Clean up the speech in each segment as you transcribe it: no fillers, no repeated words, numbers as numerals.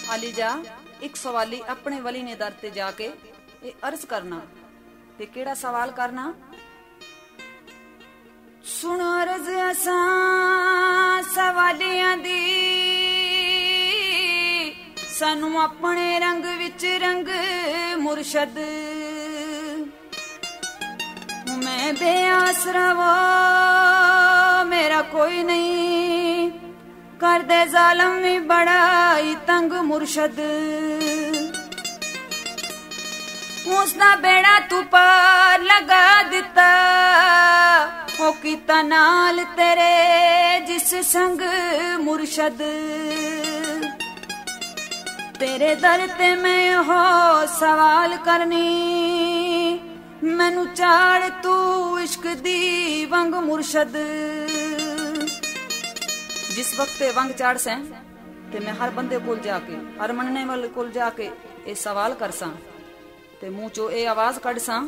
आली जा एक सवाली अपने वली ने दर ते जाके ये अर्ज करना ते केड़ा सवाल करना। सुन अर्ज असा सवालियां दी सानू अपने रंग विच रंग मुर्शद मैं बेआसरा वो मेरा कोई नहीं कर दे जालम भी बड़ा ही तंग मुर्शद उसदा बेड़ा तू पार लगा दिता ओ कीता नाल तेरे जिस संग मुर्शद तेरे दर ते मैं हो सवाल करनी मैनू चाड़ तू इश्क दी वंग मुर्शद। जिस वक्त वंग चाड़ से ते मैं हर बंदे कोल जाके हर मनने वाले कोल जाके ये सवाल कर सा ते मुंह चो ये आवाज कढ़ सा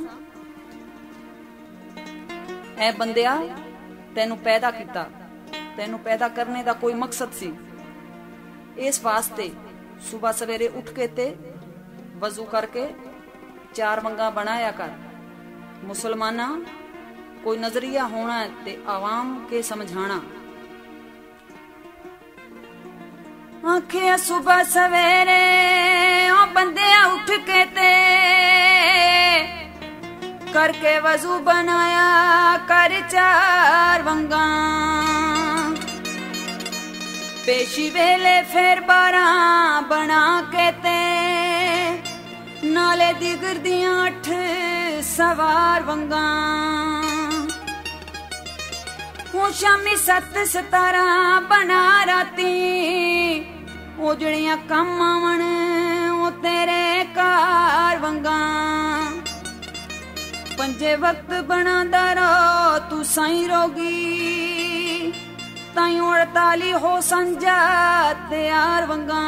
ऐ बंदिया तेनू पैदा किता तेनू पैदा करने दा कोई मकसद सी इस वास्ते सुबह सवेरे उठ के ते वजू करके 4 वंगा बनाया कर। मुसलमाना कोई नजरिया होना ते आवाम के समझाना। आखे सुबह सवेरे ओ बंदे उठ के ते करके वजू बनाया कर 4 वंगा पेशी वेले फिर 12 बना के ते नाले दिगर दियां 8 सवार वंगा हूं शामी 7 17 बना राती ओ जड़ियां कम आवन ओ तेरे कार वंगा 5 वक्त बनांदा रहो तू साईं रोगी ताईं 48 हो संजा तैयार वंगा।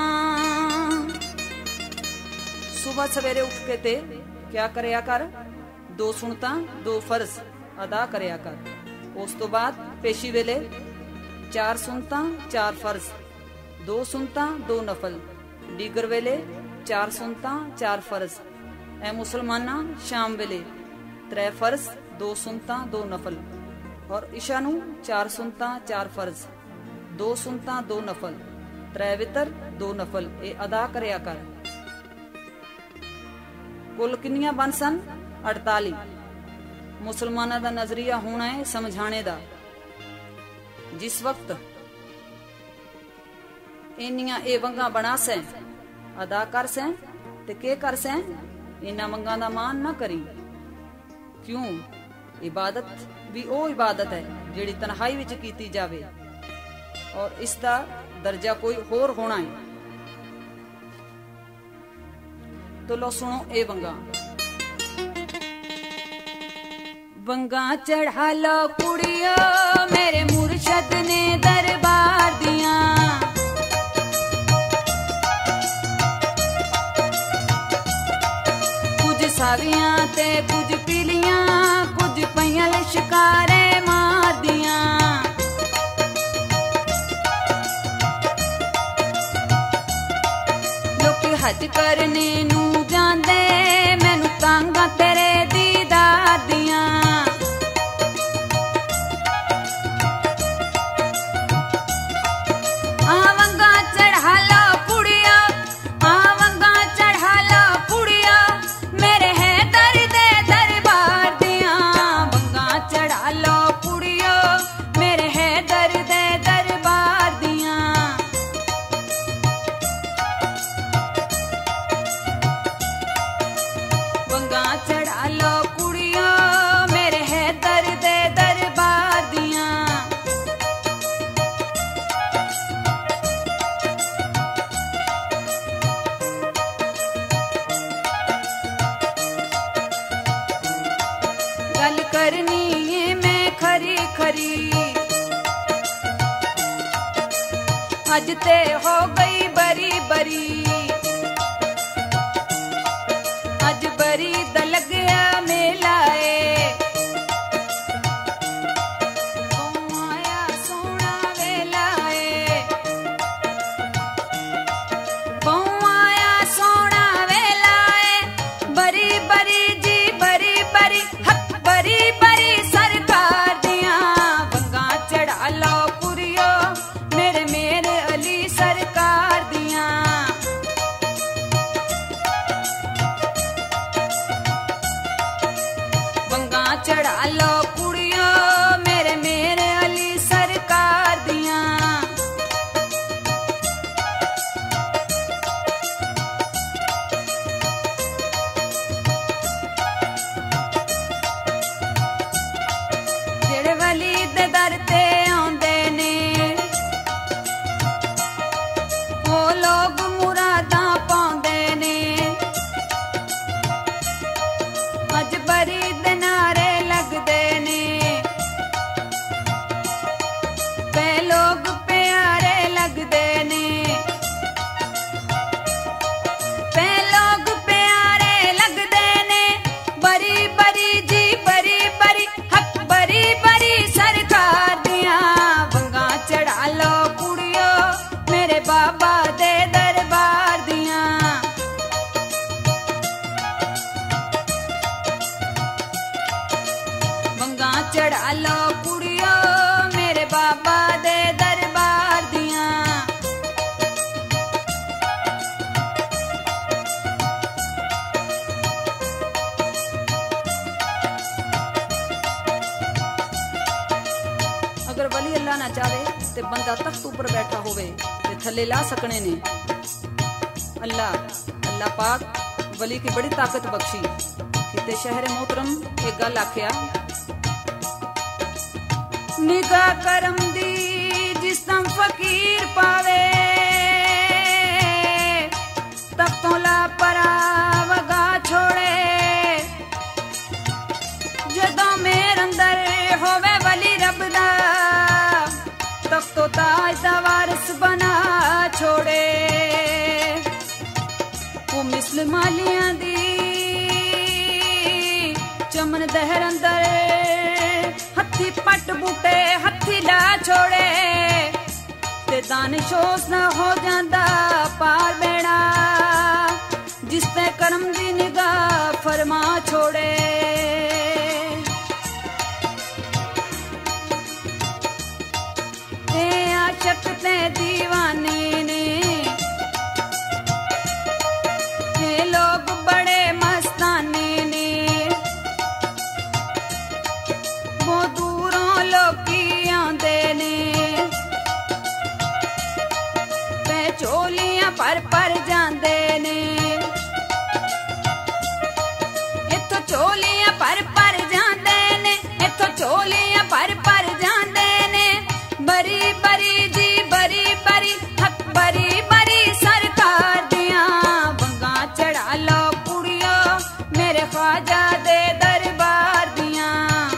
सुबह सवेरे उठ के ते क्या करया कर 2 सुनता 2 फर्ज अदा करया कर। उस तो बाद पेशी वेले 4 सुनता 4 फर्ज 2 सुनता 2 नफल डीगर वेले 4 सुनता 4 फर्ज ए मुसलमाना शाम वेले 3 फर्ज 2 सुनता 2 नफल और ईशा नू 4 सुनता 4 फर्ज 2 सुनता 2 नफल 3 वितर 2 नफल ए अदा करया कर। कुल किन्नियां बन सन 48। मुसलमाना दा नजरिया होना है समझाने दा। जिस वक्त इन्नियां ए वंगा बना से अदा कर से ते के कर से इन्ना वंगा दा मान ना करी। क्यों इबादत भी ओ इबादत है जिहड़ी तन्हाई विच कीती जावे और इसदा दर्जा कोई होर होना है। तो लो सुनो ए वंगा। वंगा चढ़ा लो कुड़ियो मेरे मुर्शद ने दरबार दिया कुछ सावियां ते कुछ पीलियां कुछ पइयां शिकारे मार दिया लोकी हज करने नू जांदे मैनू तांगा तेरे दीदार दियां आवंगा चढ़ा लो कुड़िया आवंगा चढ़ा लो कुड़िया मेरे है दर्द दरबार दियां वंगा चढ़ा लो कुड़ियो मेरे है दर्द दरबार दियां वंगा चढ़ा लो कुड़ियो मेरे है दर्द दरबार दियां गल करनी है मैं खरी खरी अज ते हो गई बरी बरी अज बरी द लगया मेला आया सोना वेला जेकर वली अल्लाह ना चाहे ते बंदा तख्त ऊपर बैठा होवे ते थले ला सकने ने। अल्लाह पाक वली की बड़ी ताकत बख्शी कि शहर मोहतरम एक गल आख्या, निगाह करम दी जिस तम फकीर पावे तब तो ला परा वगा छोड़े, जदों मेरे अंदर होवे वली रब दा तब तो ताज दा वारिस बना छोड़े। वो मिसल मालियां दी चमन दहर अंदर हथी पट बूटे हथी ला छोड़े, ते दानिशोस ना हो जांदा पार बेड़ा जिसते करम दी निगाह फरमा छोड़े। ते आशक ते दीवाने ने ये लोग बड़े मस्ताने ने, वो दूरों लोकी आंदे ने पे चोलियां पर जांदे ने, इथों चोलियां पर जांदे ने, इथों चोलियां पर जांदे ने, बरी बरी जी बरी बरी हक बरी बरी सरकार दियां वंगा चढ़ा लो कुड़ियो मेरे ख्वाजा दे दरबार दियां।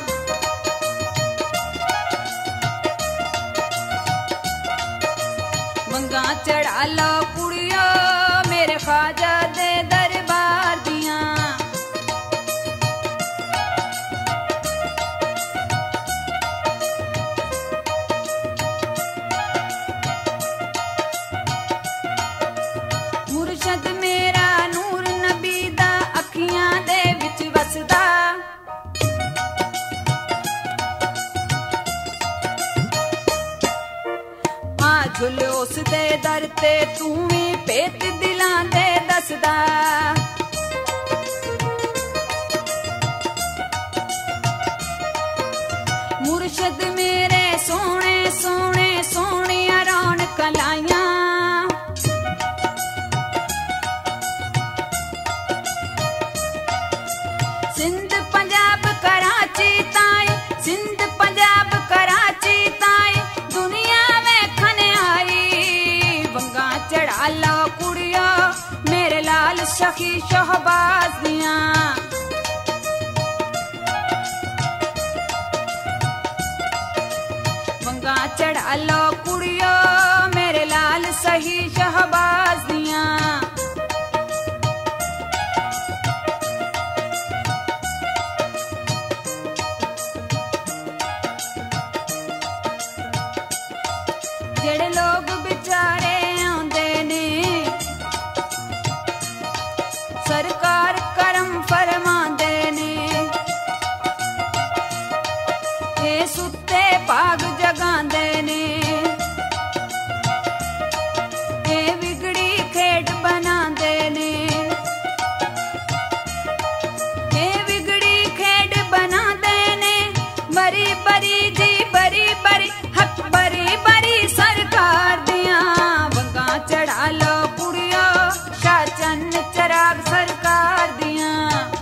वंगा चढ़ा लो कुड़ियो मेरे ख्वाजा दे दरबार दियां। मुर्शद मेरा नूर नबी दा अखियां दे विच वसदा, आ झुले उस दे दर ते तू भी पेत दिलां दे दसदा। मुर्शद मेरे सोने सोने सोनिया रौनक लाइयां, सिंध पंजाब कराची ताई सिंध पंजाब कराची ताई दुनिया वेखन आई। वंगा चढ़ा लो कुड़ियो मेरे लाल सखी शहबाज दियां। वंगा चढ़ा लो कुड़ियो मेरे लाल सही शहबाज दियां। जेड़े लोग बेचारे आंदे ने सरकार करम फरमांदे ने, ये सुत्ते भाग जगांदे ने, ये बिगड़ी खेड बनांदे ने, ये बिगड़ी खेड बनांदे ने, बरी बरी जी बरी बरी हक बरी बरी सरकार दियां वंगा चढ़ा लो कुड़ियो शाह चन्न चराग सरकार दियां।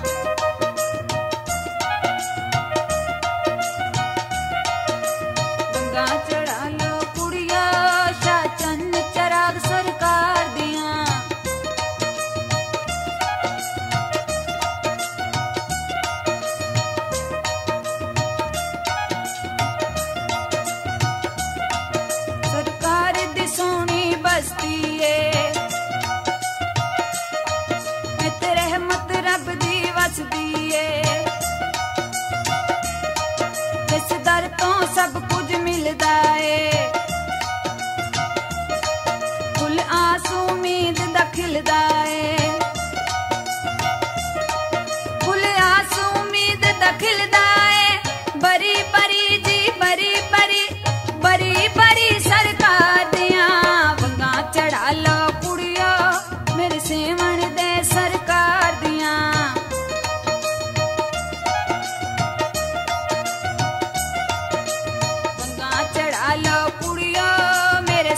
वंगा चढ़ा लो कुड़ियो शाह चन्न चराग सरकार दियां।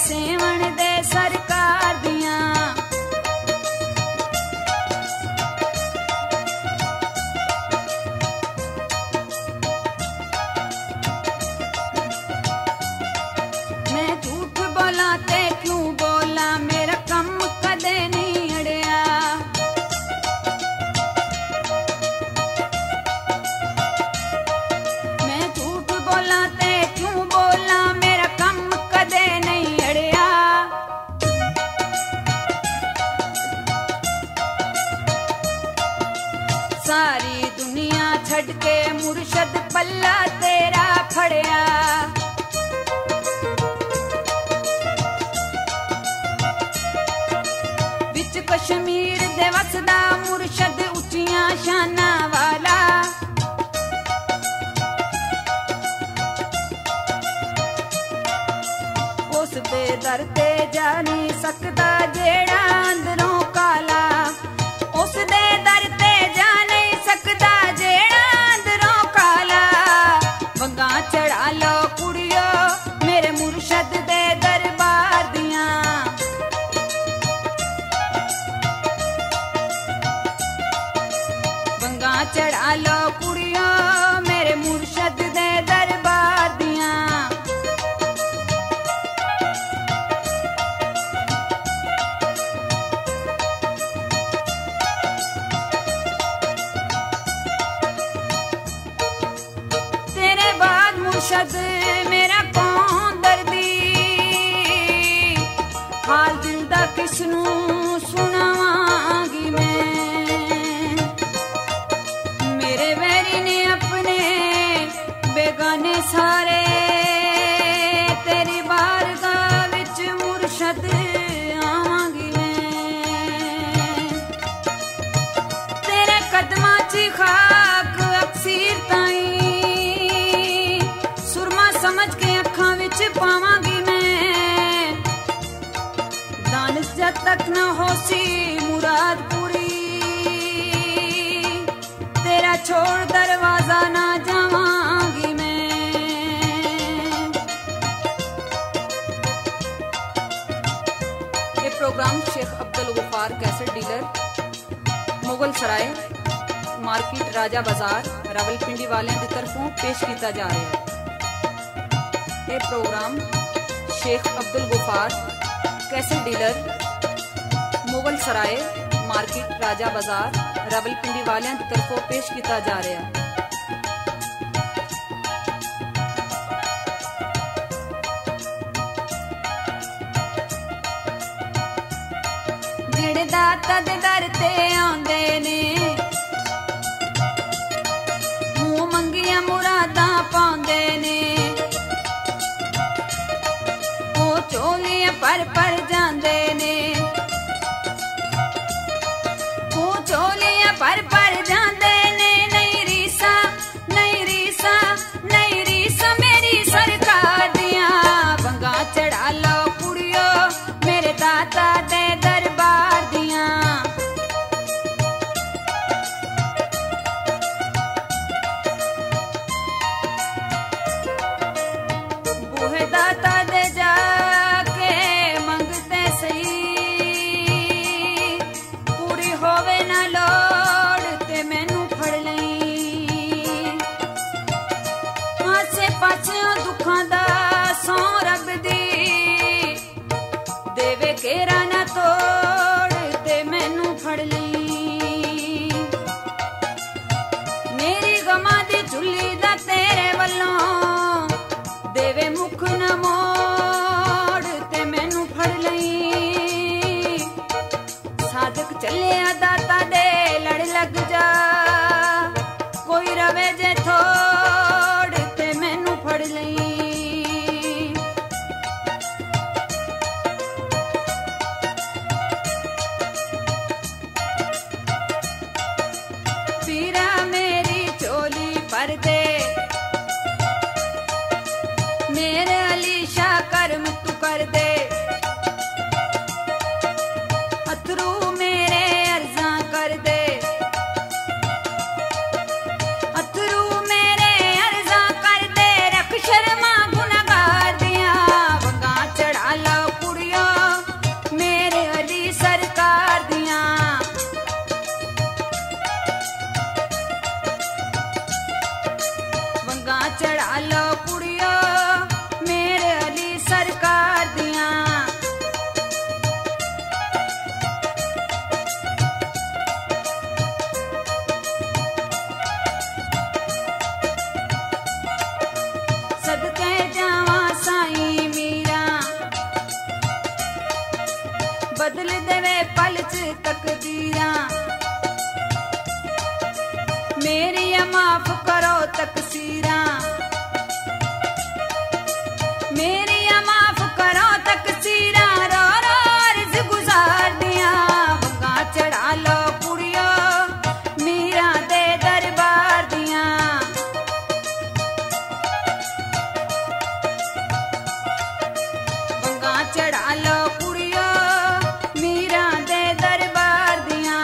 सेवण दे सरकार दियां। मैं झूठ बोला ते क्यों बोला, मेरा कम कदे नहीं अड़िया। मैं झूठ बोला ते क्यों बोला, मेरा कम कदे नहीं अड़िया। सारी दुनिया छड़ के मुर्शद पल्ला तेरा फड़िया। विच कश्मीर दे वसदा मुर्शद उच्चियां शाना वाला। उस दे दर ते जा नहीं सकदा जेड़ा अंदरों काला। उस दे दर ते जा नहीं सकदा जेड़ा अंदरों काला। वंगा चढ़ा लो कुड़ियो मेरे मुर्शद दे दरबार दियां। वंगा चढ़ा लो कुड़ियो मेरे मुर्शद दे दरबार दियां। तेरे बाद मुर्शद मेरा कौन दर्दी, हाल दिल दा किसनू सुनावांगी मैं। मेरे वैरी ने अपने बेगाने सारे, तेरी बारगाह विच मुर्शद आवांगी मैं। तेरे कदमां च खाक अक्सीर ताईं, सुरमा समझ के अखां विच पावांगी मैं। दानिश जद तक न होसी मुराद पूरी, तेरा छोड़ दरवाजा ना जावांगी मैं। ये program Sheikh Abdul Ghaffar cassette dealer, Mughal Sarai market, Raja Bazaar, Rawalpindi वालियां दी तरफों पेश किया जा रहा है। ये program Sheikh Abdul Ghaffar cassette dealer, Mughal Sarai market, Raja Bazaar, Rawalpindi वालियां दी तरफों पेश किया जा रहा है। जेड़े दाता दे दर ते आंदे ने, मूंह मंगियां मुरादां पाउंदे ने। ओ चोलियां पर जांदे ने, ओ चोलियां पर जांदे ने। नहीं रीसा, नहीं रीसा, नहीं रीसा मेरी सरकार दियां। वंगा चढ़ा लो कुड़ियो मेरे दाता दे दरबार दियां। बूहे दाता दे जाके मंगते सही, पूरी होवे ना लोड़ ते मैनू फड़ लई। आसे पासियों दुखां दा सौ रब दी, देवे केरा ना तोड़ ते मैनू फड़ लई। मेरी गमां दी झुल्ली दा तेरे वल्लों, देवे मुख न मोड़ ते मैनू फड़ लई। सादिक चलिया दाता दे लड़ लग जा, कोई रवे जे थोड़ ते मैनू फड़ लई। पीरा मेरी चोली पर दे, मेरे अली शाह कर्म तू कर दे। अथरू मेरे अर्जा कर दे, अथरू मेरे अर्जा कर दे। रख शर्मा गुनहगार दियां, वंगा चढ़ा लो तकसीरा मेरी माफ करो तकसीरा रो रो अर्ज गुजार दिया वंगा चढ़ा लो कुड़ियो मीरा दे दरबार दिया वंगा चढ़ा लो कुड़ियो मीरा दे दरबार दिया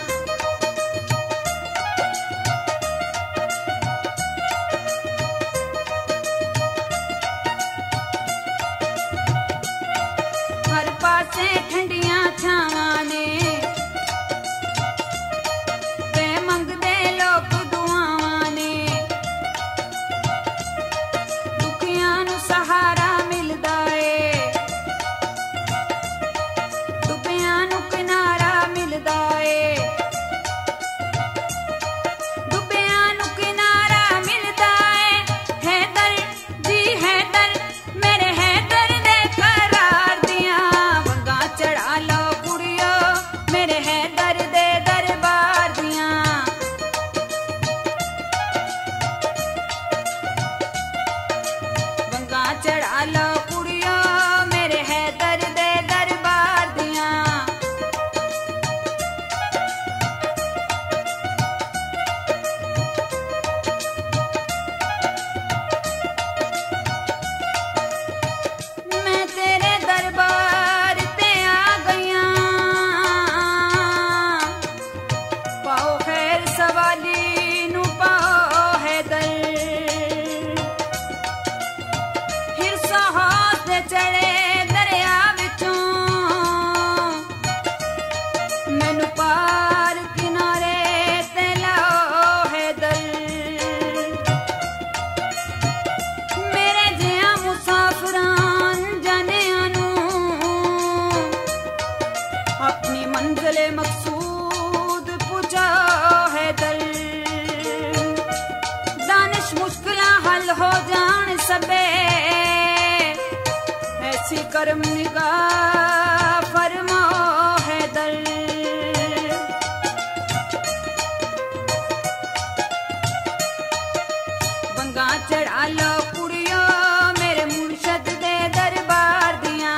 हर पासे ठंडियां छावां ने ते मंगदे लोग दुआवां ने दुखियां नू सहारा मिलदा ए डुबियां नू किनारा मिलदा ए डुबियां नू किनारा मिलदा ए हैदर जी हैदर मेरे हैदर दे करार दिया वंगा चढ़ा लो कुड़ियो मेरे हैदर दे दरबार दिया वंगा चढ़ा लो कुड़ियो मेरे हैदर दे दरबार दिया मैं तेरे दरबार ते आ गईया पाओ खैर सवाली नू पाओ हैदर हिरसा हाथ दे चढ़े दरिया विचों मैनू पार किनारे ते लाओ हैदर मेरे जिया मुसाफरान जानिया नू अपनी मंजिले मकसूद पुजाओ हैदर दानिश मुश्किलां हल हो जान सबे ऐसी करम निगाह फरमाओ हैदर वंगा चढ़ा लो कुड़ियो मेरे मुर्शद दे दरबार दिया।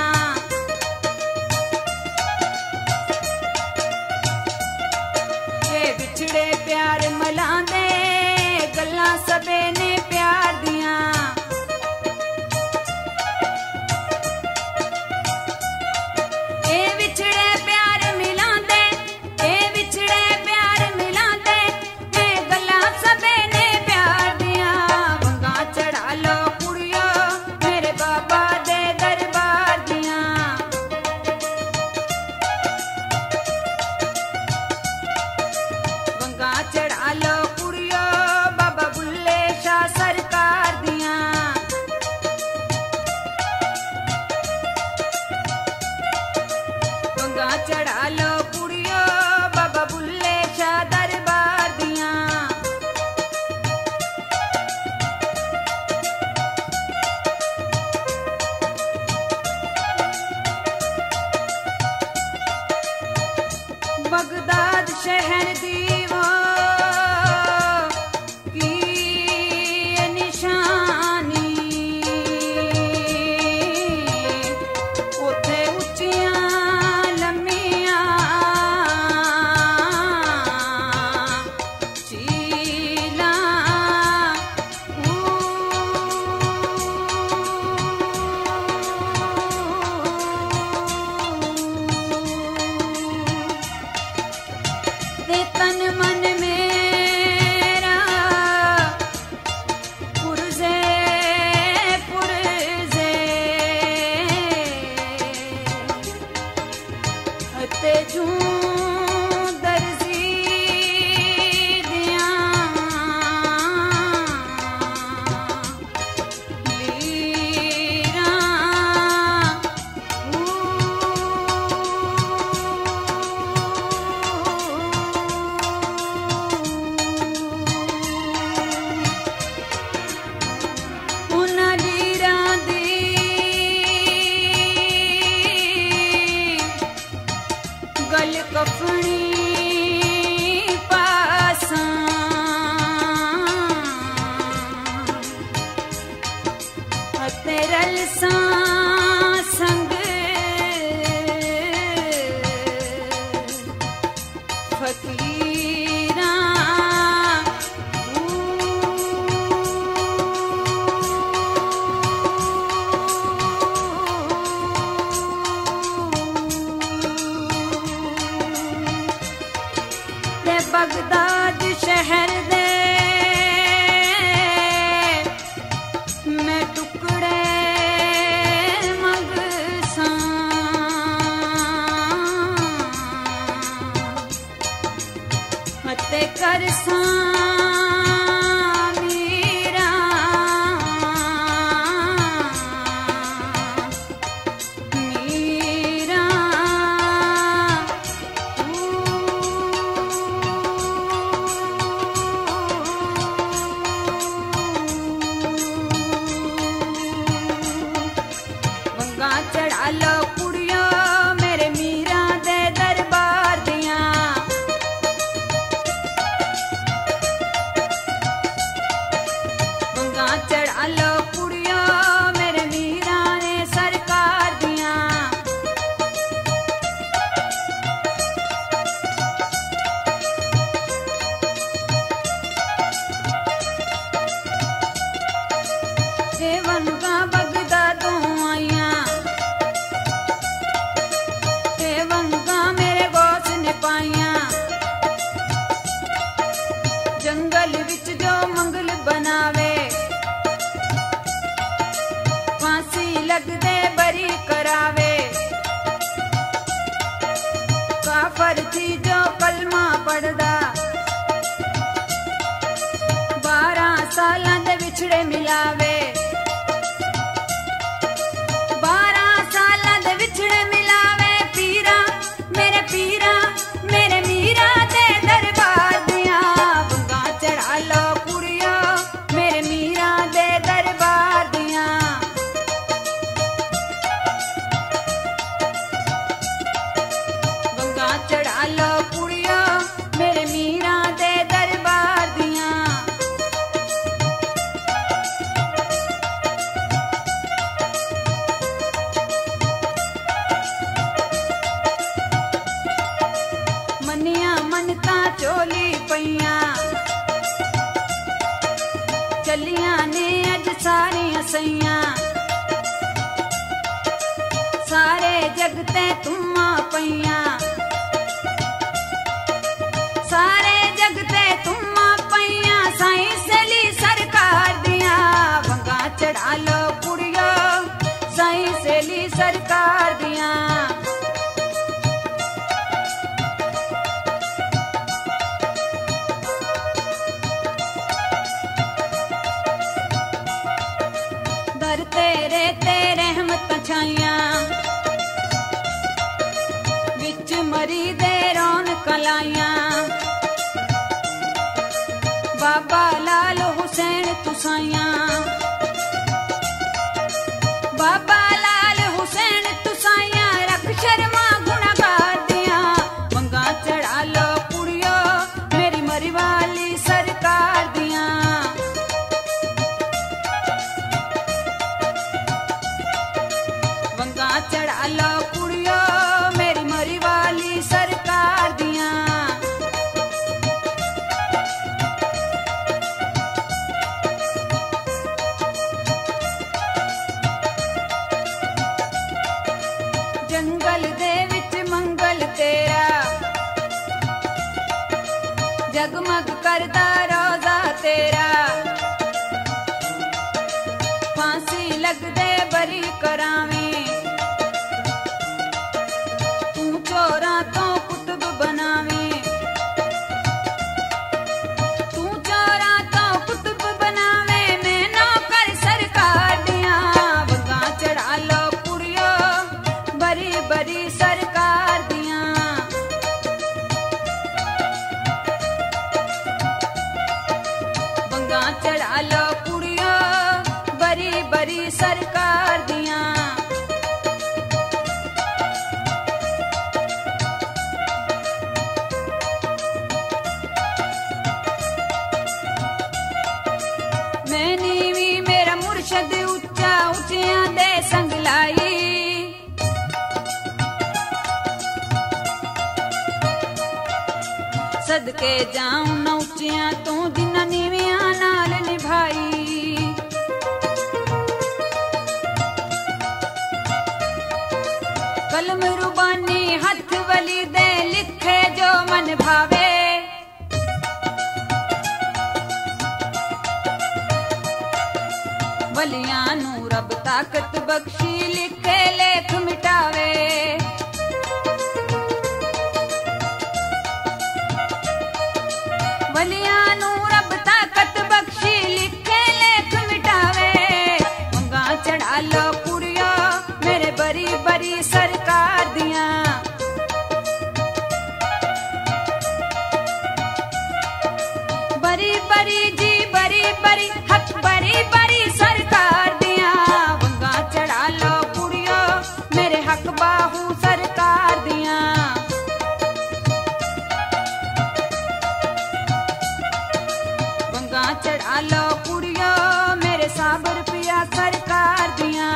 तेरल सा संग फकीरा ते बगदाद शहर दे मैं टुकड़े मंगसा ते करसा मीरा मीरा वंगा चढ़ा लो कुड़ियो मेरे मीरा दे दरबार दिया वंगा चढ़ा लो कुड़ियो मेरे मीरा ने सरकार दिया वंगा बगदादों आइया वंगा मेरे गोस ने पाइया जंगल विच जो मंगल बनावे फांसी लगदे बरी करावे काफर थी जो कलमा पढ़दा 12 सालां दे विछड़े मिलावे 12 सालां दे विछड़े मिलावे पीरा मेरे मीरा दे दरबार दिया वंगा चढ़ा लो कुड़ियो मेरे मीरा दे दरबार दिया वंगा चढ़ा लो कुड़ियो मेरे मीरा दे दरबार दिया मनिया मनता चोली पईया चलिया ने अज सारियां सैया सारे जगते तुम्मा पईया सारे जगते तुम्मा पईया साईं सेली सरकार दिया वंगा चढ़ा लो कुड़ियो साईं सेली सरकार दिया दर तेरे ते रहमत छाइया विच मरी दे रौनक लाइया बाबा लाल हुसैन तुसाइया बाबा लाल हुसैन तुसाइया रख शर्मा गुनाहगार दिया वंगा चढ़ा लो कुड़ियो मेरी मरी वाली सरकार दिया वंगा चढ़ा लो कुड़ियो मेरी मरी वाली सरकार दिया जंगल दे विच मंगल तेरा जगमग करदा रोजा तेरा फांसी लगदे बरी करावी तू चोरा तो कुतुब बनावी तू चोरा तो कुतुब बनावे मैं नौकर सरकार दिया वंगा चढ़ा लो कुड़ियो बरी बरी सरकार दिया वंगा चढ़ा लो कुड़ियो बरी बरी सरकार दिया मैं नीवी मेरा मुर्शद उच्चा उचियां दे संग लाई। सदके जाऊं न उचियां तू जिन्ना नीवियां नाल निभाई। कलम रुबानी हथ वली दे लिखे जो मन भावे। वलियां नू रब ताकत बख्शी लिखे लेख मिटावे। वलियां नू रब ताकत बख्शी लिखे लेख मिटावे। मंगा चढ़ा लो कुड़ियो मेरे बरी बरी सरकार दियां। बरी बरी जी बरी बरी हक बरी बरी सरकार दियां। मंगा चढ़ा लो कुड़ियो मेरे हक बाहू सरकार दियां। मंगा चढ़ा लो कुड़ियो मेरे साबर पिया सरकार दियां।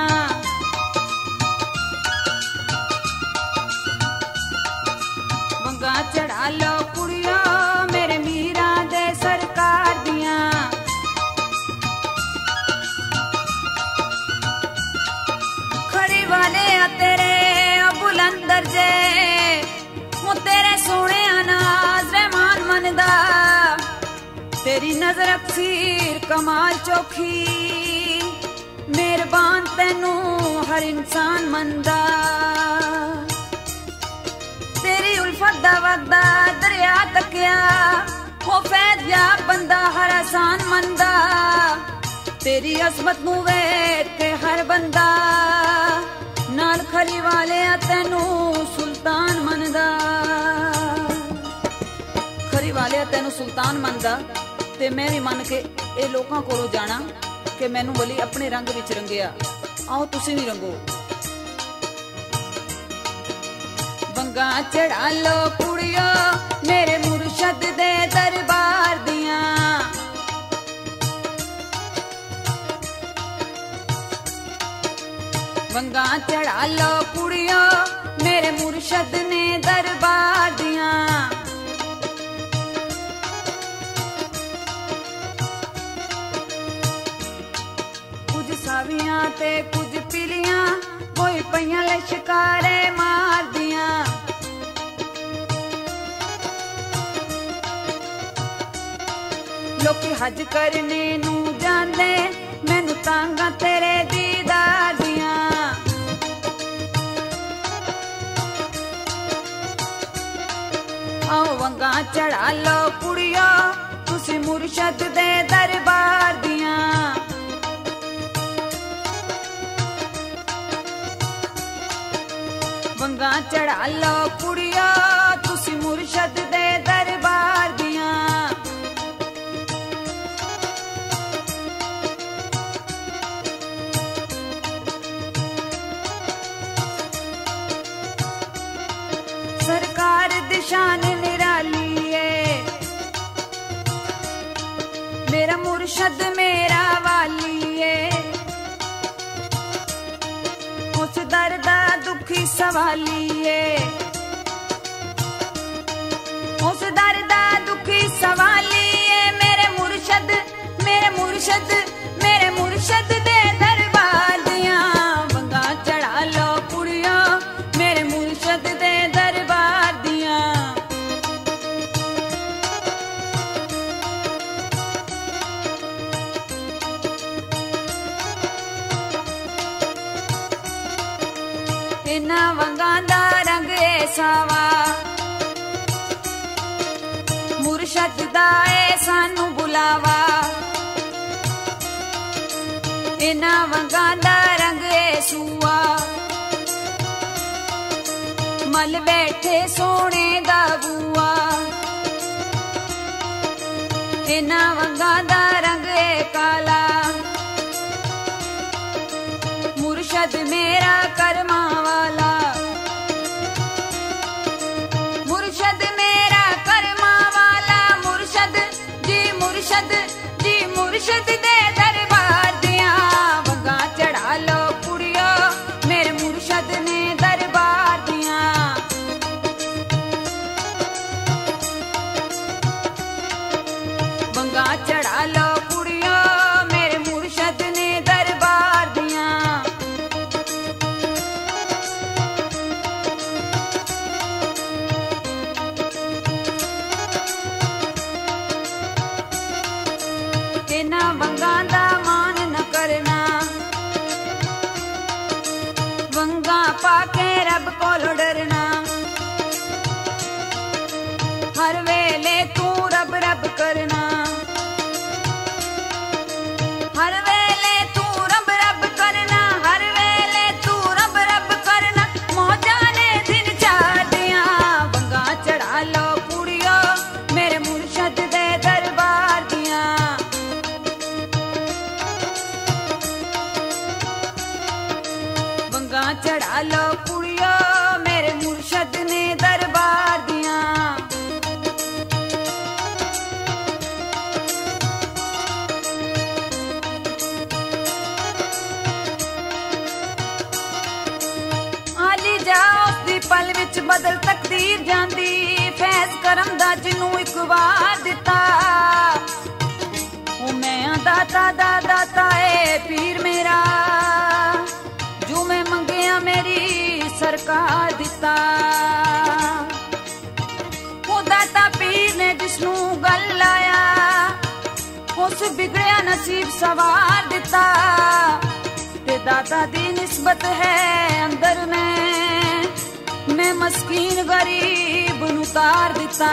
मंगा चढ़ा लो कुड़ियो मेरे मीरा दे सरकार दियां। खड़ी वाले आ तेरे बुलंदर जे वो तेरे सोने अनाज रहमान मनदा। तेरी नजर अक्सीर कमाल चौखी मेहरबान तेनू हर इंसान मनदा। तेरी उल्फत दा वगदा दरिया तकिया वो फैद या बंदा हर आसान मनदा। तेरी अजमत नू वेख के हर बंदा नाल खली वाले तेनू सुल्तान मनदा। खरी वाले तेनू सुल्तान मनदा ते मैं भी मन के ए लोकां कोलों जाना कि मैनू वली अपने रंग विच रंगिया। आओ तुसी भी रंगो। वंगा चढ़ा लो कुड़ियो मेरे मुर्शद दे दरबार दियां। वंगा चढ़ा लो कुड़ियो मेरे मुर्शद ने दरबार दियां। कुछ सावियां ते कुछ पिलियां कोई पईयां लश्कारे मार दियां। लोकी हज करने नू जांदे मैनू तांगा तेरे दीदार दियां। आओ वंगा चढ़ा लो कुड़ियो तुसी मुर्शद दे दरबार दियां। वंगा चढ़ा लो कुड़ियो तुसी मुर्शद दे दरबार दियां। सरकार दिशान निराली है मेरा मुर्शद मेरा वाली है। उस दर्दा दुखी सवाली है। उस दर्दा दुखी सवाली है मेरे मुर्शद मेरे मुर्शद मेरे मुर्शद दे दरबार दियां। वंगा चढ़ा लो कुड़ियो मेरे मुर्शद दे दरबार दियां। इना वंगा दा रंग सावा मुर्शद दा सानू बुलावा। इना वंगा दा रंग सूआ मल बैठे सोने दा बुआ। इना वंगा दा रंग काला मुर्शद मेरा कर्मा वाला। मुर्शद मेरा कर्मा वाला मुर्शद जी मुर्शद दे दरबार दियां। वंगा चढ़ा लो कुड़ियो मेरे मुर्शद ने दरबार दिया। वंगा चढ़ा लो कुड़ियो मेरे मुर्शद ने दरबार दिया। तेना वंगा दा मान न करना, वंगा पाके रब कोलो डरना। हर वेले तू रब रब करना, हर वेले तू रब रब करना, हर वेले तू रब रब करना। मौजा ने दिन चार दिया। वंगा चढ़ा लो कुड़ियो मेरे मुर्शद दे दरबार दिया। वंगा चढ़ा लो कुड़ियो मेरे मुर्शद ने दरबार दिया। आली जाओ दी पल विच बदल तकदीर जांदी। फैज करम दा जिन्नू इक वार दिता। ओ मैं दाता दा दाता ए पीर मेरा, जो मैं मंगिया मेरी सरकार दिता। वो दाता पीर ने जिसनू गल लाया, उस बिगड़िया नसीब सवार दिता। ते दाता दी निस्बत है अंदर मैं मस्कीन गरीब नू तार दिता।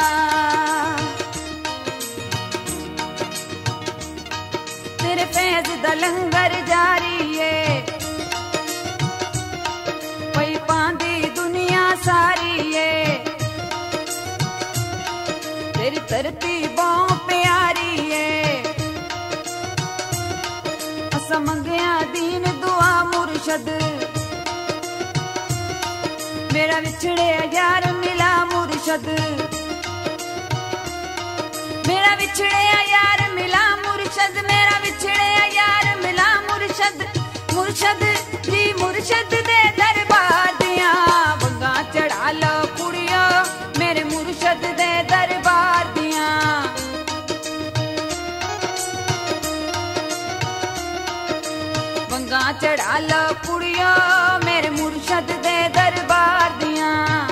तेरे फैज दा लंगर जारी है, पई पांदी दुनिया सारी है। तेरी तरतीबों प्यारी है, असा मंगया दीन दुआ मुर्शद। मेरा विछड़े यार मिला मुर्शद, मेरा विछड़े यार मिला मुर्शद, मेरा विछड़े यार मिला मुर्शद। मुर्शद जी मुर्शद दे दरबार दिया। वंगा चढ़ा लो कुड़ियो मेरे मुर्शद दे दरबार दिया। वंगा चढ़ा लो कुड़ियो मेरे मुर्शद दे दरबार दिया।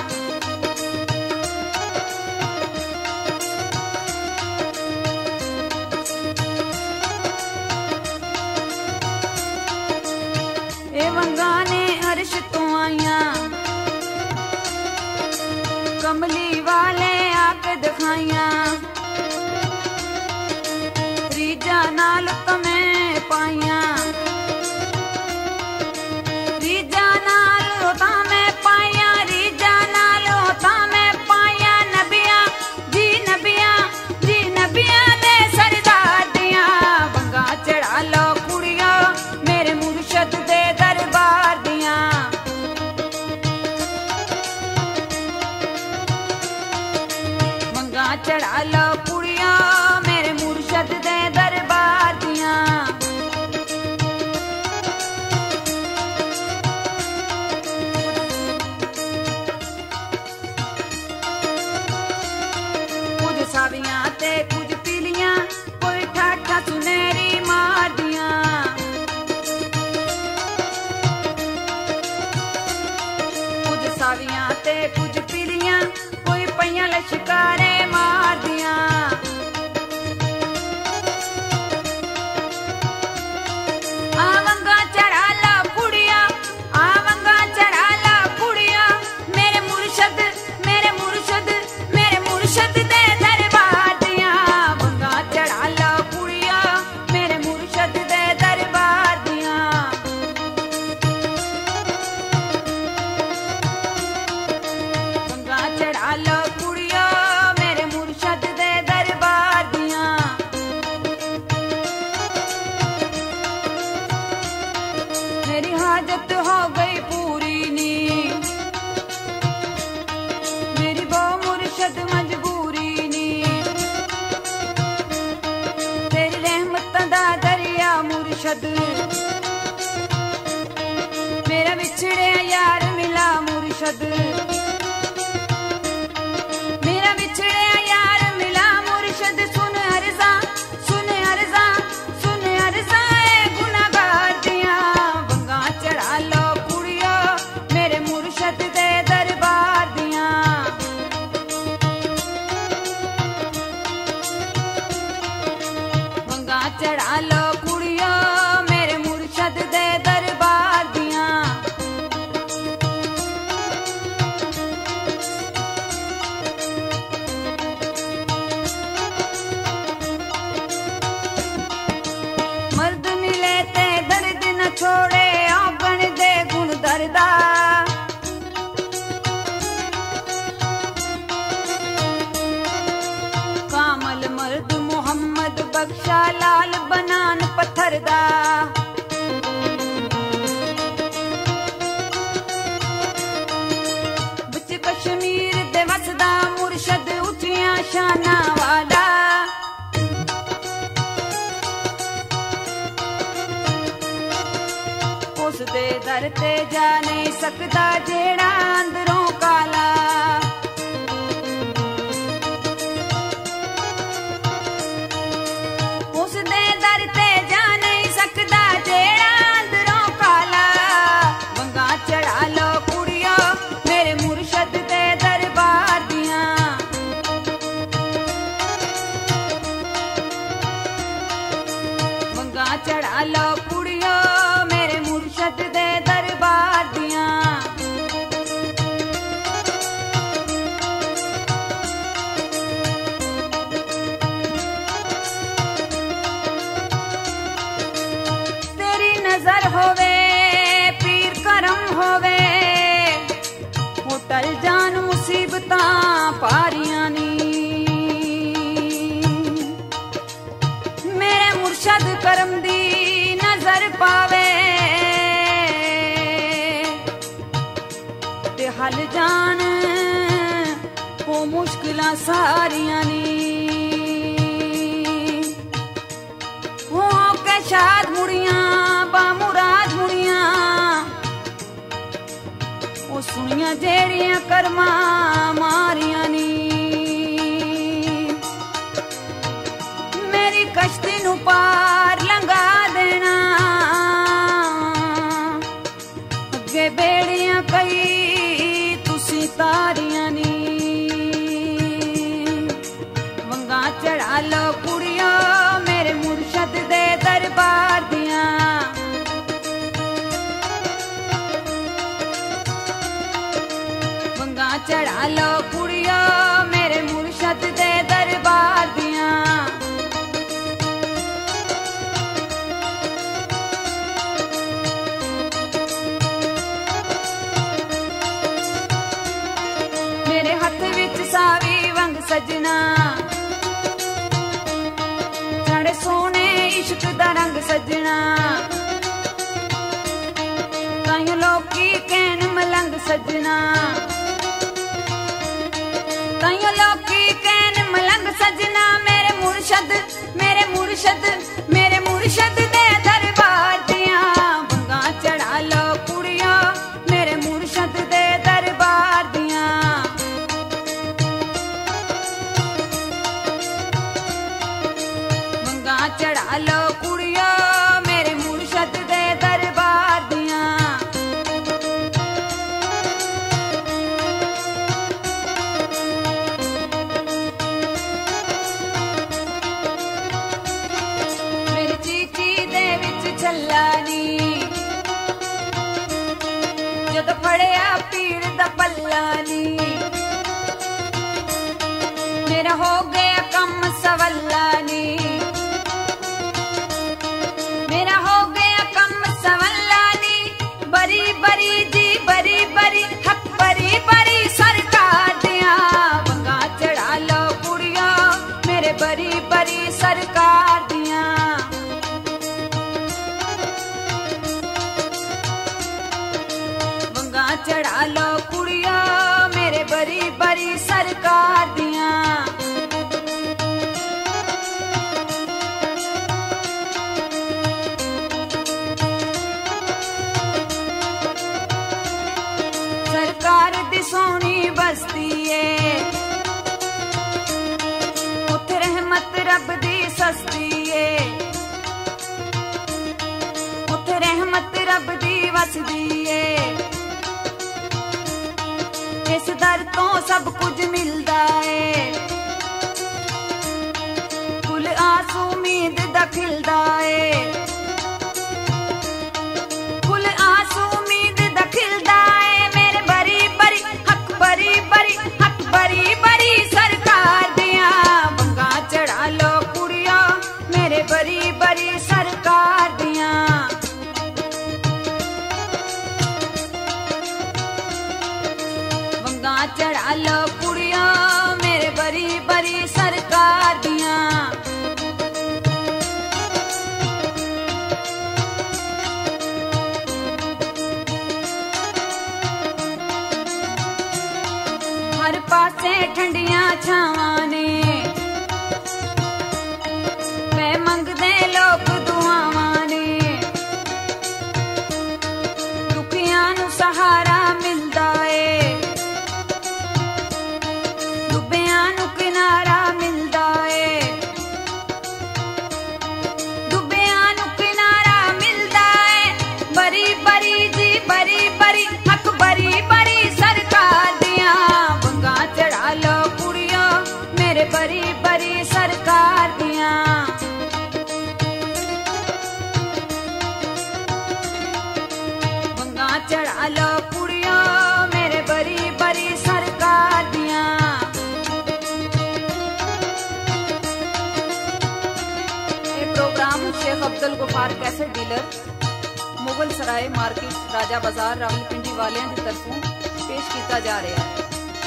ए वंगा ने अर्श तो आइया, कमली वाले आके दिखाइया। रीजा नाल तमें पाइया, रीजा नाल होता मैं पाइया, रीजा नाल होता मैं पाइया। नबिया जी नबिया जी नबिया दे सरदार दिया। वंगा चढ़ा लो कुड़ियो मेरे मुर्शद दे दरबार दिया। वंगा चढ़ा लो कुड़ियो मेरे मुर्शद दे दरबार दिया। कुछ सावियां ते कुछ पीलियां, कोई ठाठा सुनहरी मार दिया। कुछ सावियां ते कुछ पीलियां, कोई पईयां लश्कारे मार दिया। आ वंगा चढ़ा ला कुड़िया, आ वंगा चढ़ा ला कुड़िया मेरे मुर्शद मेरे मुर्शद मेरे मुर्शद दे दरबार दिया। वंगा चढ़ा ला कुड़िया मेरे मुर्शद दे दरबार दिया। वंगा चढ़ा ला कुड़िया मेरे मुर्शद दे दरबार दिया। मेरी हाजत हो गई पूरी नी, मेरी वो मुर्शद मजबूरी नी। तेरी रहमत दा दरिया मुर्शद, मुर्शद। मेरा बिछड़े यार मिला मुर्शद, सुन अर्जा सुन अर्जा सुन अर्जा गुनाहगार दिया। वंगा चढ़ा लो कुड़ियो मेरे मुर्शद दे दरबार दिया। वंगा चढ़ा लो कुड़ियो मेरे मुर्शद दे दरबार दिया। मर्द मिले ते दर्द न छोड़े औगण दे गुण दरदा। कामल मर्द मोहम्मद बख्शा लाल बनान पत्थर दा। बिच कश्मीर दे वसदा मुर्शद उचिया शाना वाला। उस दे दर ते जा नहीं सकदा जेड़ा अंदरों काला। उस दे दर ते जा नहीं सकदा जेड़ा अंदरों काला। वंगा चढ़ा लो कुड़ियो मेरे मुर्शद दे दरबार दिया। वंगा चढ़ा लो कुड़ियो मेरे मुर्शद दे दरबार दिया। तेरी नजर होवे पीर करम होवे, होटल जान मुसीबतां पारियां नी। मेरे मुर्शद करम दी नजर पावे ते हल जान हो मुश्किलां सारियां नी। हो के शाद मुड़ियां बामुराद मुड़ियां, ओ सुनियां जेड़ियां कर्मा मारियां नी। मेरी कश्ती नू पार लंघा देना, अगे बेड़ियां कई तुसी तारियां नी। वंगा चढ़ा लो कुड़ियो मेरे मुर्शद दे दरबार दिया। वंगा चढ़ा लो कुड़ियो मेरे मुर्शद दे दरबार दिया। मेरे हथ विच सावी वंग सजना, साढ़े सोने इश्क दा रंग सजना। ताइयों लोकी कहन मलंग सजना, ताइयों लोकी कहन मलंग सजना। मेरे मुर्शद मेरे मुर्शद मेरे मुर्शद दे दरबार दिया। वंगा चढ़ा लो कुड़ियो मेरे मुर्शद दे दरबार दिया। वंगा चढ़ा लो कुड़ियो मेरे मुर्शद दे दरबार दिया। मेरी चीची दे विच छल्ला नी, जद फड़िया पीड़ दा पल्ला नी। मेरा हो गया कम सवल्ला नी, मेरा हो गया कम सवल्ला नी। बरी बरी जी बरी बरी हक बरी बरी सरकार दिया। वंगा चढ़ा लो कुड़ियो मेरे बरी बरी सरकार दिया। वंगा चढ़ा लो कुड़ियो रहमत रब दी सस्ती है, उथे रहमत रब दी वसदी है। इस दर तो सब कुछ मिलदा है, कुल आस उम्मीद दा खिलदा है, कुल आस उम्मीद दा खिलदा है। मेरे बरी बरी हक बरी बरी हक बरी बरी सरकार दिया वंगा चढ़ा लो कुड़िया, मेरे बरी बरी सरकार दिया। वंगा चढ़ा लो कुड़िया, मेरे बरी बरी सरकार दिया। हर पासे ठंडिया छावां ने, मैं मंगदे लोग दुआवां ने। दुखियां नू सहारा मिलदा है, डुब्बियां नू किनारा मिलदा है, डुब्बियां नू किनारा मिलदा है। बरी बरी जी बरी बरी हक बरी बरी सरकार दिया वंगा चढ़ा लो कुड़िया, मेरे बरी बरी सरकार दिया। वंगा चढ़ा लो कुड़िया, मेरे बरी बरी सरकार दिया। ये program Sheikh Abdul Ghaffar cassette dealer, Mughal Sarai market, Raja Bazaar, Rawalpindi वालियां दी तरफों पेश किया जा रहा है।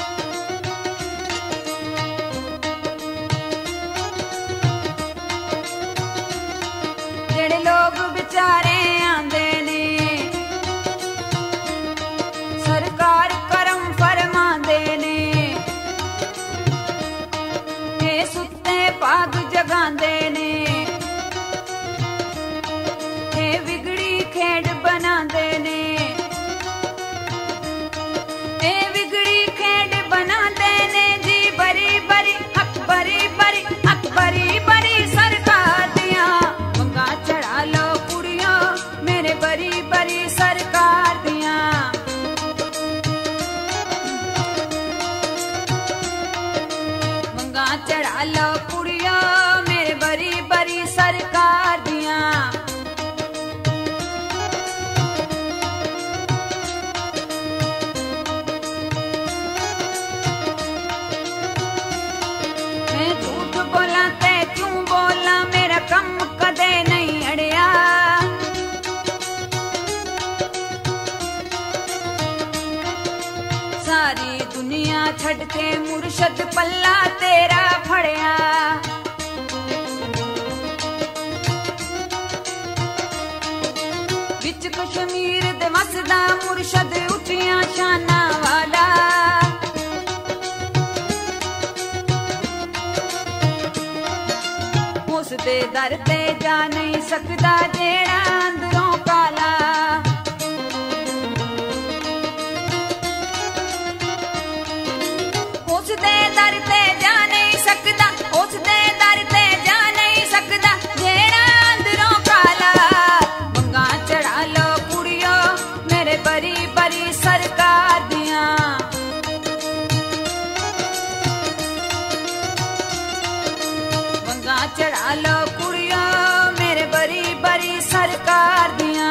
जेड़े लोग बेचारे आंदे ने सरकार करम फरमांदे ने, ये सुत्ते पाग जगांदे ने, ये बिगड़ी खेड बनांदे ने, ये बिगड़ी खेड बनांदे ने जी। बरी बरी हक बरी बरी हक बरी बरी सरकार दिया वंगा चढ़ा लो कुड़िया, मेरे बरी बरी सरकार दिया। वंगा चढ़ा लो कुड़िया, मेरे बरी बरी सरकार दिया। मैं झूठ बोला ते क्यों बोला, मेरा कम कदे नहीं अड़िया। सारी दुनिया छड़ के मुर्शद पल्ला तेरा फड़िया। विच कश्मीर दे वसदा मुर्शद उचिया शाना वाला। उस दे दर ते जा नहीं सकदा जेड़ा अंदरों काला। उस दे दर ते जा नहीं सकदा, उस दे दर ते जा नहीं सकदा जेड़ा अंदरों काला। वंगा चढ़ा लो कुड़ियो, मेरे बरी बरी सरकार दिया। वंगा चढ़ा लो कुड़ियो, मेरे बरी बरी सरकार दिया।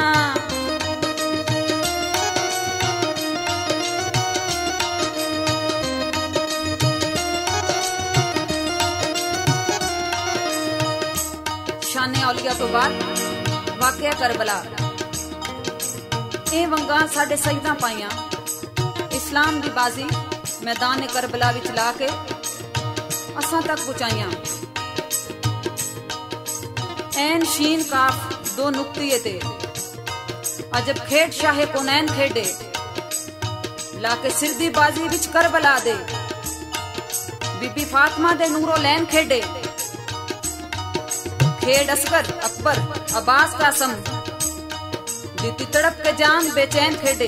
शाने औलिया तो बाद वाकया करबला। ये वंगा साडे सईदा पाइया इस्लाम दी बाजी मैदान करबला विच ला के असां तक पहुंचाइया। ऐन शीन काफ दो नुक्तिये ते अजब खेड शाहे कोनैन खेडे, लाके सिर दी बाजी विच करबला दे बीबी फातिमा दे नूरो लैन खेडे। खेड असगर अकबर अब्बास कासम दीती तड़प के जान बेचैन खेडे।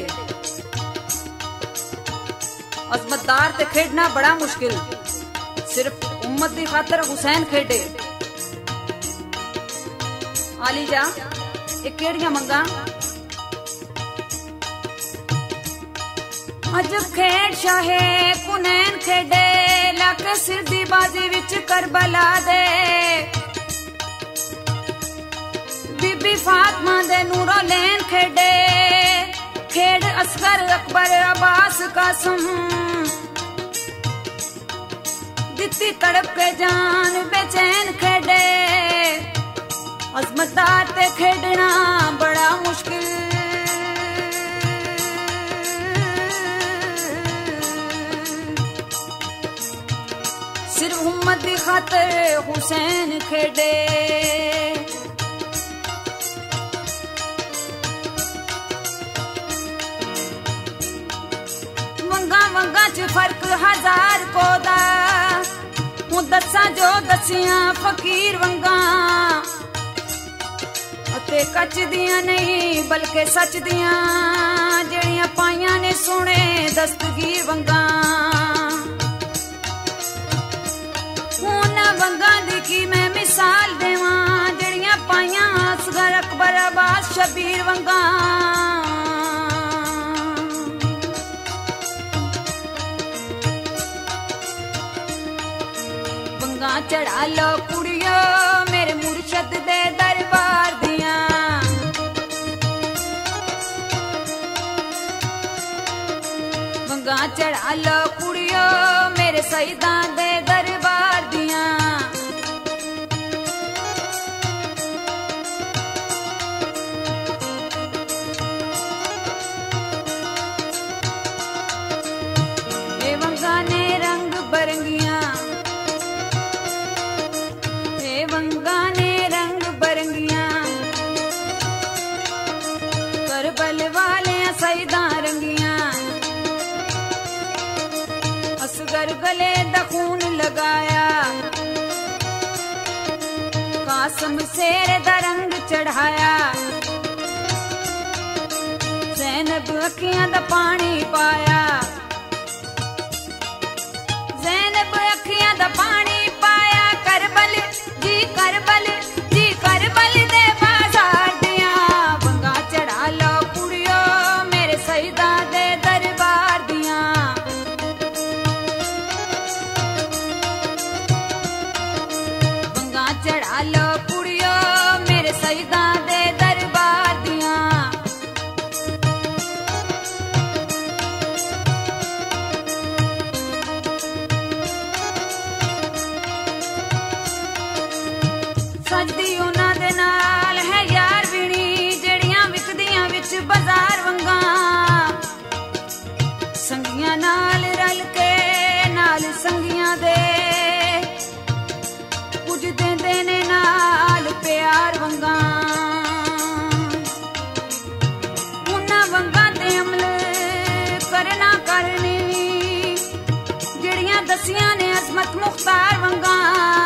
अजमतदार ते खेडना बड़ा मुश्किल, सिर्फ उम्मत दी खातर हुसैन खेडे। आली जा ये केड़ियां मंगा। अजब खेड शाहे कुनैन खेडे, लाके सिर दी बाजी विच करबला दे। बीबी फातिमा दे नूरो लैन खेडे, खेड असगर अकबर अब्बास कासम। दित्ती तड़प के जान बेचैन खेडे, अजमतदार ते खेडना बड़ा मुश्किल। सिर्फ उम्मत दी खातर हुसैन खेडे। वंगा च फर्क हजार को दा, हूं दसा जो दसियां फकीर वंगा। अते कच दियां नहीं बल्कि सच दियां, जेड़ियां पाइयां ने सोने दस्तगीर वंगा। उन्हां वंगा दी की मैं मिसाल देवां, जेड़ियां पाइयां असगर अकबर अब्बास शबीर वंगा। चढ़ा लो कुड़ियो मेरे मुर्शद दे दरबार दियां। वंगा चढ़ा लो कुड़ियो मेरे सईदां दे दरबार दियां। ए वंगा ने रंग बरंगियां, वंगा ने रंग बरंगियां। करबल वाले सईदा रंगियां, असगर गले दा खून लगाया। कासम शेर दा रंग चढ़ाया, ज़ैनब अखियां दा पानी पाया। ज़ैनब अखियां दा पानी पाया, करबल जी करबल जी करबल दे बाजार दियां। वंगा चढ़ा लो कुड़ियो मेरे सईदा दे दरबार दियां। वंगा चढ़ा लो कुड़ियो मेरे सईदा दे दरबार दियां। सजदी उन्हां दे नाल है यार विणी, जेड़ियां विकदियां विच बाजार वंगा। संगियां नाल रल के नाल संगियां दे, कुछ देंदे ने नाल प्यार वंगा। उन्हां वंगा ते अमल करना करनी, जेड़ियां दसियां ने अजमत मुख्तार वंगा।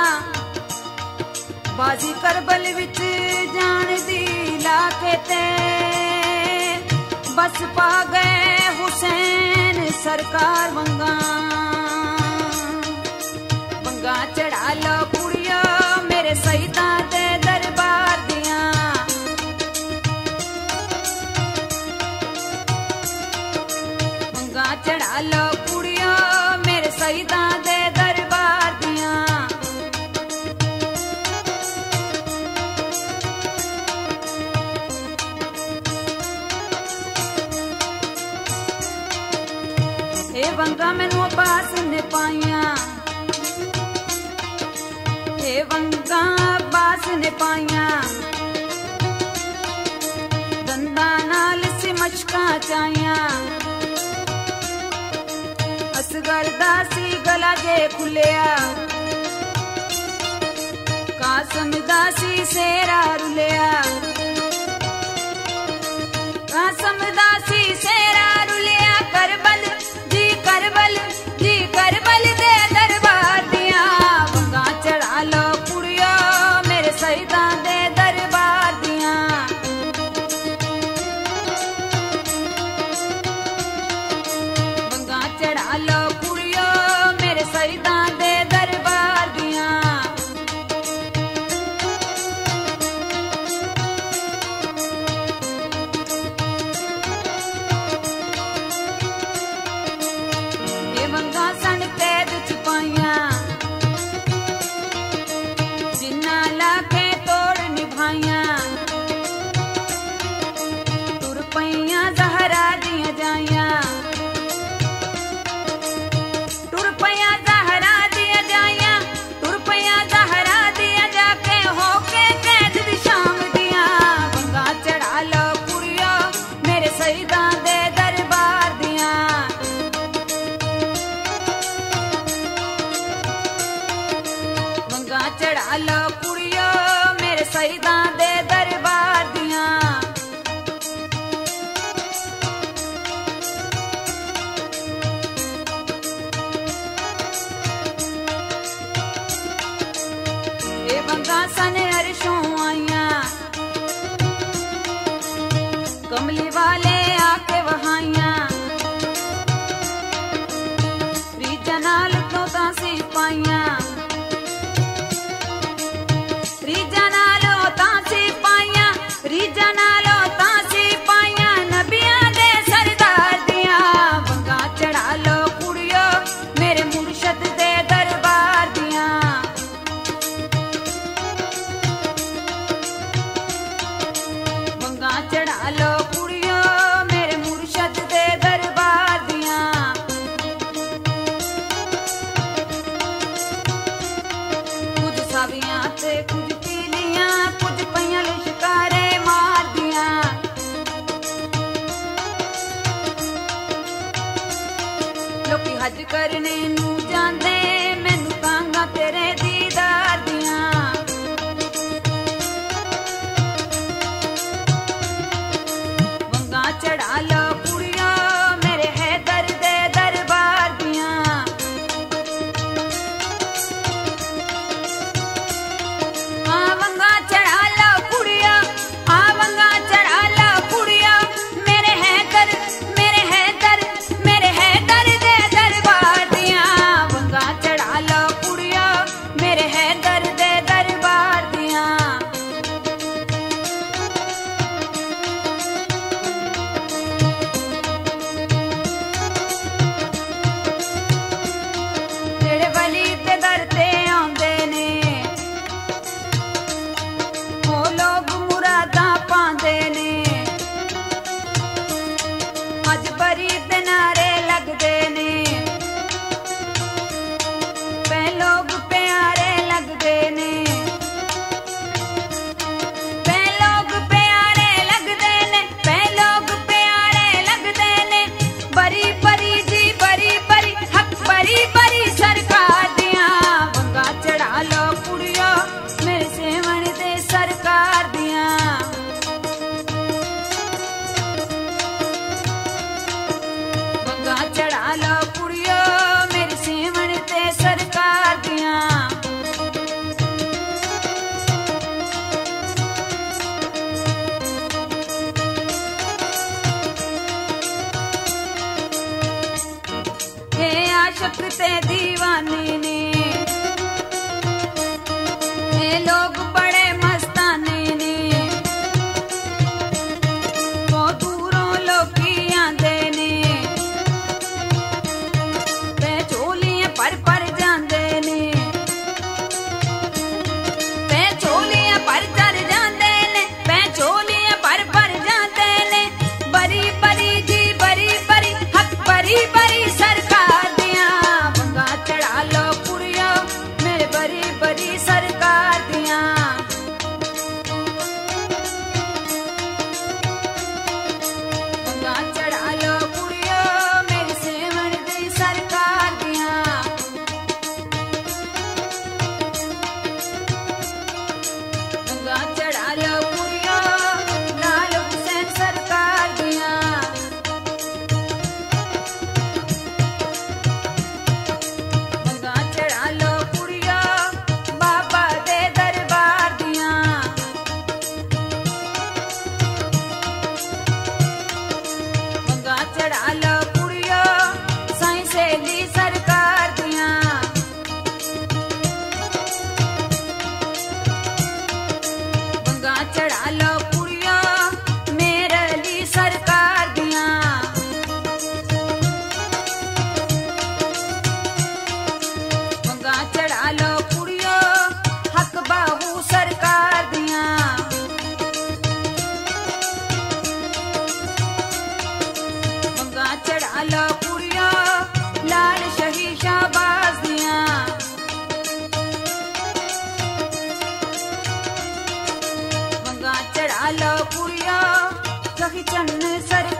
बाजी करबल विच जान दी लाके ते, बस पा गए हुसैन सरकार वंगा। वंगा चढ़ा लो कुड़ियो मेरे सईदा दे दरबार दियां। वंगा चढ़ा लो कुड़ियो मेरे सईदा दे दरबार दियां। ए वंगा मैनू अब्बास ने पाइयां, ए वंगा अब्बास ने पाइयां। दंदा नाल सिमचकां चाइयां, असगर दा सी गला जे खुलिया। कासम दा सी सेरा रुलिया, कासम दा सी सेरा रुलिया। करबल जी करबल जी करबल दे दरबार दियां। वंगा चढ़ा लो कुड़ियो मेरे सईदा दे दरबार दियां। वंगा चढ़ा लो कुड़ियो मेरे सईदा दे दरबार दियां। शहीदां दे दरबार दियां। वंगा चढ़ा लो कुड़ियो मेरे शहीदां दे दरबार दियां। ये वंगा सन अरशों आइयां, कमली वाले आके वहाइयां। रीजा नाल तो तासी पाइयां, रीजा नालो तासी पाइयां, रीजा नालो तासी पाइयां। नबियां दे सरदार दियां। वंगा चढ़ा लो कुड़ियो मेरे मुर्शद दे दरबार दियां। वंगा चढ़ा लो कुड़ियो मेरे मुर्शद दे दरबार दियां। कुछ सावियां ते कुछ पीलियां, कुछ पईयां लिशकारे मार दियां। लोकी हज करने नू जांदे, मैनू तांगा तेरे दीदार दियां। वंगा चढ़ा लो कुड़ियो मेरे हैदर दे दरबार दियां। वंगा चढ़ा लो कुड़ियो, वंगा चढ़ा लो कुड़ियो मेरे हैदर, मेरे हैदर, मेरे हैदर दे दरबार दियां। वंगा चढ़ा लो कुड़ियो मेरे हैदर दे दरबार दियां। जेड़े वली ते दर ते आउंदे ने, ओ लोग मुरादां पांदे ने। अज बरी ते नारे लगदे ने, पै लोग प्यारे लगदे ने। पै लोग प्यारे लगदे ने, पै लोग प्यारे लगदे ने। बरी बरी जी बरी बरी, हक बरी बरी सरकार दियां। वंगा चढ़ा लो कुड़ियो मेरे सेवण दे सरकार दियां। वंगा चढ़ा लो कुड़ियो मेरे सेवण दे सरकार दियां। हे आशिक ते दीवाने ने, हे लोग बड़े मस्ताने ने। ओ दूरों लोकी आंदे ने, ते झोलियां पर जांदे ने। ते झोलियां पर जांदे ने, ते झोलियां पर जांदे ने। बरी बरी जी बरी बरी, हक बरी बरी सरकार दियां। वंगा चढ़ा लो कुड़ियो मेरे बरी बरी सरकार दियां। वंगा चढ़ा लो कुड़ियो मेरे सेवण दी सरकार दियां। वंगा चढ़ा लो कुड़ियो लाल हुसैन सरकार दियां। वंगा चढ़ा लो कुड़ियो बाबा दे दरबार दियां। वंगा चढ़ा लो कुड़ियो साईं सहेली सरकार दियां। वंगा चढ़ा लो कुड़ियो मेरे अली सरकार दियां। वंगा चढ़ा लो कुड़ियो हक बाहू सरकार दियां। वंगा चढ़ा लो कुड़ियो लाल शही शाहबाज दियां। वंगा चढ़ा लो कुड़ियो सखी चन्न सरकार